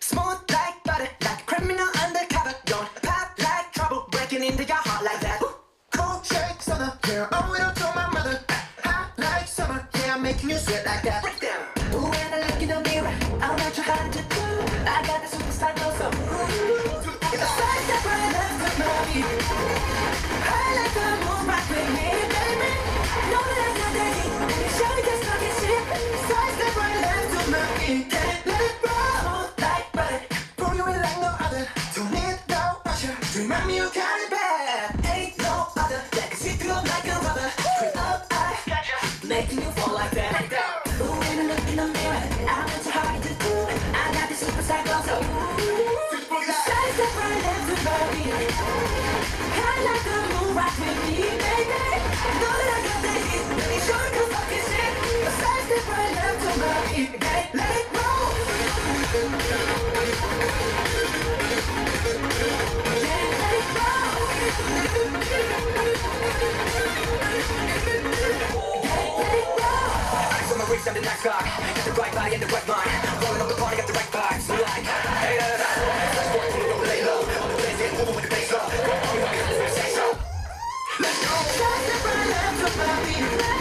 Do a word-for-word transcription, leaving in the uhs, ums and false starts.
Smooth like butter, like a criminal undercover. Don't pop like trouble, breaking into your heart like that. Cold shakes on the hair, owe it all to my mother. Hot like summer, yeah, I'm making you sweat like that. Break down. Ooh, when I look in the mirror, I'm not sure how to do. I got the superstar glow, so ooh. If I start step right left with my beat, I like the move right with me, baby. Know that I got that heat, and you show me just talking shit. Side step right left with my beat, can't let it roll like butter. Pour you in like no other, don't need no pressure. Remind me you got it bad, ain't no other that can see through like a rubber. Creep up, I gotcha, making you fall like that. Ooh, when I look in the mirror, I'm not too hard to do. I got the superstar glow, so ooh. Side step right left with my beat, I like the move right with me, baby. Know that I got that heat, let me show you the fucking shit. Side step right left with my beat, okay, let it roll. Yeah, let it roll. Yeah, let it roll. So I'ma reach down the next guy, got the right body and the right mind. Rolling up the party, got the right vibes. Like, hey, da, da, da. Let's work, pull it over, lay low. On the place, yeah, moving with the bass up. Say so. Let's go. Side step right left with my beat.